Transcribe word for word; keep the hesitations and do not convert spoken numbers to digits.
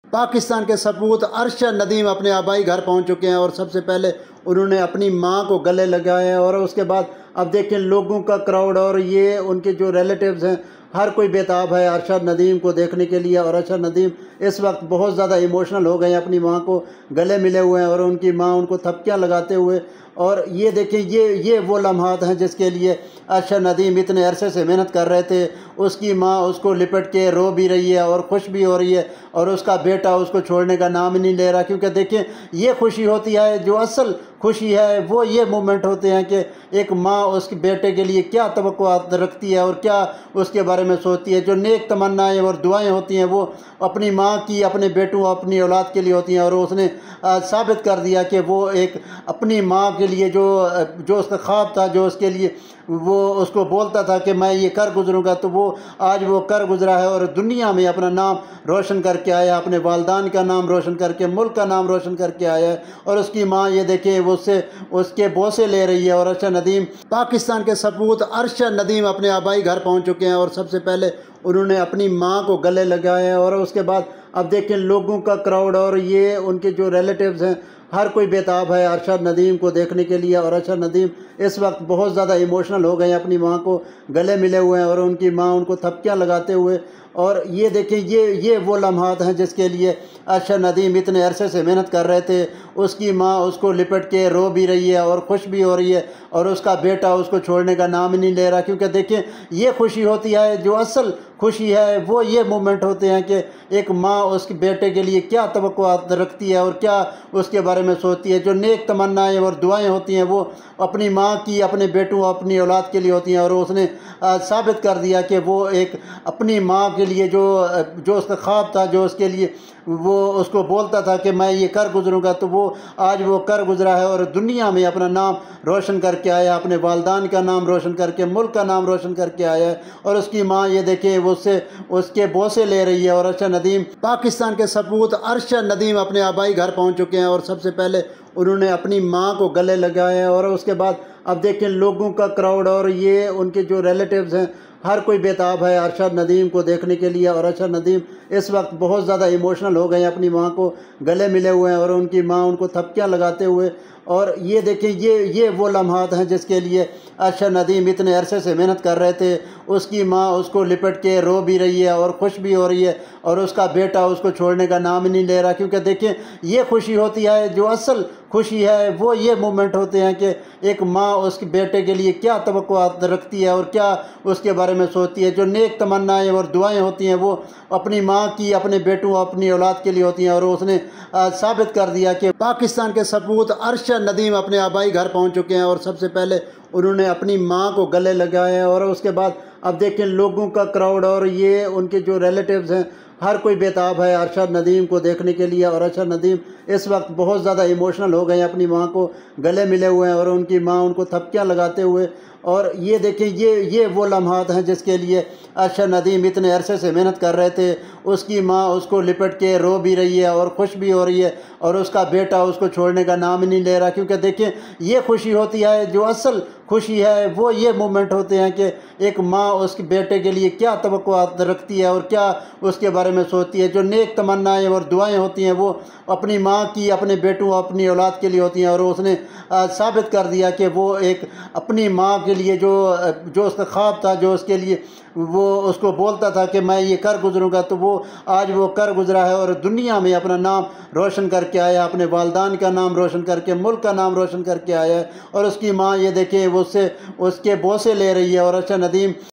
पाकिस्तान के सपूत अरशद नदीम अपने आबाई घर पहुंच चुके हैं और सबसे पहले उन्होंने अपनी मां को गले लगाए और उसके बाद अब देखें लोगों का क्राउड और ये उनके जो रिलेटिव्स हैं हर कोई बेताब है अरशद नदीम को देखने के लिए। और अरशद नदीम इस वक्त बहुत ज़्यादा इमोशनल हो गए हैं, अपनी मां को गले मिले हुए हैं और उनकी मां उनको थपकियां लगाते हुए। और ये देखें ये ये वो लम्हात हैं जिसके लिए अरशद नदीम इतने अरसे से मेहनत कर रहे थे। उसकी माँ उसको लिपट के रो भी रही है और खुश भी हो रही है और उसका बेटा उसको छोड़ने का नाम ही नहीं ले रहा। क्योंकि देखें ये खुशी होती है, जो असल खुशी है वो ये मोमेंट होते हैं कि एक माँ उसके बेटे के लिए क्या तवक्कुआत रखती है और क्या उसके बारे में सोचती है। जो नेक तमन्नाएँ और दुआएं होती हैं वो अपनी माँ की, अपने बेटों, अपनी औलाद के लिए होती हैं। और उसने आ, साबित कर दिया कि वो एक अपनी माँ के लिए जो जो उसका ख्वाब था, जो उसके लिए वो उसको बोलता था कि मैं ये कर गुजरूँगा, तो वो आज वो कर गुजरा है और दुनिया में अपना नाम रोशन करके आया, अपने वालदान का नाम रोशन करके, मुल्क का नाम रोशन करके आया है। और उसकी माँ ये देखें वो उससे उसके बोसे ले रही है। और अरशद नदीम, पाकिस्तान के सपूत अरशद नदीम अपने आबाई घर पहुंच चुके हैं और सबसे पहले उन्होंने अपनी मां को गले लगाए और उसके बाद अब देखें लोगों का क्राउड और ये उनके जो रिलेटिव्स हैं हर कोई बेताब है अरशद नदीम को देखने के लिए। और अरशद नदीम इस वक्त बहुत ज़्यादा इमोशनल हो गए हैं, अपनी मां को गले मिले हुए हैं और उनकी मां उनको थपकियां लगाते हुए। और ये देखें ये ये वो लम्हात हैं जिसके लिए अरशद नदीम इतने अरसे से मेहनत कर रहे थे। उसकी माँ उसको लिपट के रो भी रही है और खुश भी हो रही है और उसका बेटा उसको छोड़ने का नाम ही नहीं ले रहा। क्योंकि देखें ये खुशी होती है, जो असल खुशी है वो ये मोमेंट होते हैं कि एक माँ उसके बेटे के लिए क्या तवक्कुआत रखती है और क्या उसके बारे में सोचती है। जो नेक तमन्नाएँ और दुआएं होती हैं वो अपनी माँ की, अपने बेटों, अपनी औलाद के लिए होती हैं। और उसने आ, साबित कर दिया कि वो एक अपनी माँ के लिए जो जो उसका ख्वाब था, जो उसके लिए वो उसको बोलता था कि मैं ये कर गुजरूँगा, तो वो आज वो कर गुजरा है और दुनिया में अपना नाम रोशन करके आया, अपने वालदान का नाम रोशन करके, मुल्क का नाम रोशन करके आया है। और उसकी माँ ये देखें वो उससे उसके बोसे ले रही है। और अरशद नदीम, पाकिस्तान के सपूत अरशद नदीम अपने आबाई घर पहुंच चुके हैं और सबसे पहले उन्होंने अपनी मां को गले लगाए और उसके बाद अब देखें लोगों का क्राउड और ये उनके जो रिलेटिव्स हैं हर कोई बेताब है अरशद नदीम को देखने के लिए। और अरशद नदीम इस वक्त बहुत ज़्यादा इमोशनल हो गए हैं, अपनी मां को गले मिले हुए हैं और उनकी मां उनको थपकियां लगाते हुए। और ये देखें ये ये वो लम्हात हैं जिसके लिए अरशद नदीम इतने अरसे से मेहनत कर रहे थे। उसकी माँ उसको लिपट के रो भी रही है और खुश भी हो रही है और उसका बेटा उसको छोड़ने का नाम ही नहीं ले रहा। क्योंकि देखें ये खुशी होती है, जो असल खुशी है वो ये मोमेंट होते हैं कि एक माँ उसके बेटे के लिए क्या तवक्कुआत रखती है और क्या उसके बारे में सोचती है। जो नेक तमन्नाएँ और दुआएं होती हैं वो अपनी माँ की, अपने बेटों, अपनी औलाद के लिए होती हैं। और उसने आ, साबित कर दिया कि पाकिस्तान के सपूत अरशद नदीम अपने आबाई घर पहुंच चुके हैं और सबसे पहले उन्होंने अपनी मां को गले लगाए और उसके बाद अब देखें लोगों का क्राउड और ये उनके जो रिलेटिव्स हैं हर कोई बेताब है अरशद नदीम को देखने के लिए। और अरशद नदीम इस वक्त बहुत ज़्यादा इमोशनल हो गए हैं, अपनी मां को गले मिले हुए हैं और उनकी मां उनको थपकियां लगाते हुए। और ये देखें ये ये वो लम्हात हैं जिसके लिए अरशद नदीम इतने अरसे से मेहनत कर रहे थे। उसकी माँ उसको लिपट के रो भी रही है और खुश भी हो रही है और उसका बेटा उसको छोड़ने का नाम ही नहीं ले रहा। क्योंकि देखें ये खुशी होती है, जो असल खुशी है वो ये मोमेंट होते हैं कि एक माँ उसके बेटे के लिए क्या तवक्कुआत रखती है और क्या उसके बारे में सोचती है। जो नेक तमन्नाएँ और दुआएं होती हैं वो अपनी माँ की, अपने बेटों, अपनी औलाद के लिए होती हैं। और उसने आ, साबित कर दिया कि वो एक अपनी माँ के लिए जो जो उसका ख्वाब था, जो उसके लिए वो उसको बोलता था कि मैं ये कर गुजरूँगा, तो वो आज वो कर गुजरा है और दुनिया में अपना नाम रोशन करके आया, अपने वालदान का नाम रोशन करके, मुल्क का नाम रोशन करके आया है। और उसकी माँ ये देखें वो उससे उसके बोसे ले रही है। और अरशद नदीम